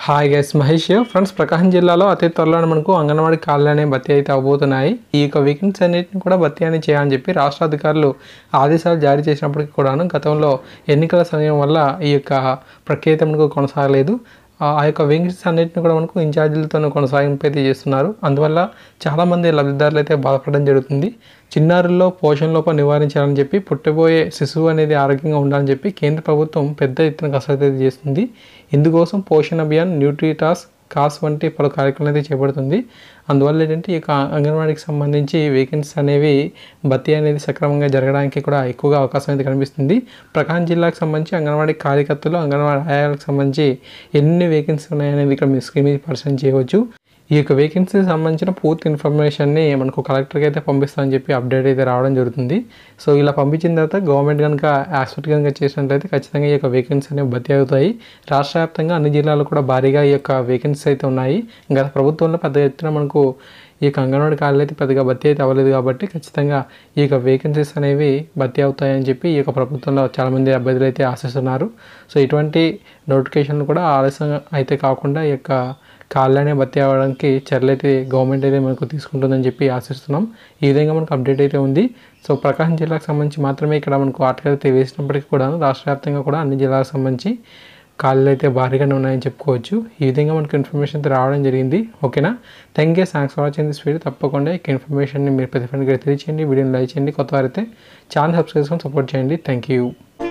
Hi guys, Mahesh friends. Prakasam జిల్లాలో అతి త్వరలో మనకు అంగన్వాడీ కాలనీ భర్తీ అయితే అవబోతున్నాయి. ఈ యొక్క వేకెన్సీ అన్నింటిని కూడా భర్తీ అని చేయాలని చెప్పి రాష్ట్ర అధికారులు ఆదేశాలు జారీ చేసినప్పటికీ కూడాను గతంలో ఎన్నికల సమయం వల్ల ఈ యొక్క ప్రక్రియ మనకు కొనసాగలేదు. ఆ యొక్క వేకెన్సీస్ అన్నింటిని కూడా మనకు ఇన్ఛార్జీలతో కొనసాగింపు అయితే చేస్తున్నారు. అందువల్ల చాలామంది లబ్ధిదారులు అయితే బాధపడడం జరుగుతుంది. చిన్నారుల్లో పోషణ లోపం నివారించాలని చెప్పి పుట్టబోయే శిశువు అనేది ఆరోగ్యంగా ఉండాలని చెప్పి కేంద్ర ప్రభుత్వం పెద్ద ఎత్తున కసరత్తు అయితే చేస్తుంది. ఇందుకోసం పోషణ అభియాన్, న్యూట్రిటాస్, కాస్ వంటి పలు కార్యక్రమాలు అయితే చేపడుతుంది. అందువల్ల ఏంటంటే ఈ యొక్క అంగన్వాడీకి సంబంధించి వేకెన్సీస్ అనేవి భర్తీ అనేది సక్రమంగా జరగడానికి కూడా ఎక్కువగా అవకాశం అయితే కనిపిస్తుంది. ప్రకాశం జిల్లాకు సంబంధించి అంగన్వాడీ కార్యకర్తలు, అంగన్వాడీ ఆయాలకు సంబంధించి ఎన్ని వేకెన్సీ ఉన్నాయనేది ఇక్కడ మీ స్క్రీన్ మీద పరిశీలన చేయవచ్చు. ఈ యొక్క వేకెన్సీకి సంబంధించిన పూర్తి ఇన్ఫర్మేషన్ని మనకు కలెక్టర్కి అయితే పంపిస్తామని చెప్పి అప్డేట్ అయితే రావడం జరుగుతుంది. సో ఇలా పంపించిన తర్వాత గవర్నమెంట్ కనుక యాక్సెప్ట్ కనుక చేసినట్లయితే ఖచ్చితంగా ఈ యొక్క వేకెన్సీ అనేవి భర్తీ అవుతాయి. రాష్ట్ర వ్యాప్తంగా అన్ని జిల్లాల్లో కూడా భారీగా ఈ యొక్క వేకెన్సీస్ అయితే ఉన్నాయి. గత ప్రభుత్వంలో పెద్ద ఎత్తున మనకు ఈ యొక్క అంగన్వాడీ కాలేజీ అయితే పెద్దగా భర్తీ అయితే అవ్వలేదు కాబట్టి ఖచ్చితంగా ఈ యొక్క వేకెన్సీస్ అనేవి భర్తీ అవుతాయని చెప్పి ఈ యొక్క ప్రభుత్వంలో చాలామంది అభ్యర్థులు అయితే ఆశిస్తున్నారు. సో ఇటువంటి నోటిఫికేషన్లు కూడా ఆలస్యం అయితే కాకుండా ఈ యొక్క కాళ్ళనే భర్తీ అవ్వడానికి చర్యలు అయితే గవర్నమెంట్ అయితే మనకు తీసుకుంటుందని చెప్పి ఆశిస్తున్నాం. ఈ విధంగా మనకు అప్డేట్ అయితే ఉంది. సో ప్రకాశం జిల్లాకు సంబంధించి మాత్రమే ఇక్కడ మనకు ఆర్టికల్ అయితే వేసినప్పటికీ కూడా రాష్ట్ర వ్యాప్తంగా కూడా అన్ని జిల్లాలకు సంబంధించి కాళ్ళు అయితే భారీగానే ఉన్నాయని చెప్పుకోవచ్చు. ఈ విధంగా మనకు ఇన్ఫర్మేషన్ అయితే రావడం జరిగింది. ఓకేనా, thank you, thanks for watching this video. తప్పకుండా ఈ ఇన్ఫర్మేషన్ని మీరు ప్రతి ఫ్రెండ్కి తెలియచేయండి, వీడియోని లైక్ చేయండి. కొత్త వారైతే ఛానల్ సబ్స్క్రైబ్ చేసుకొని సపోర్ట్ చేయండి. Thank you.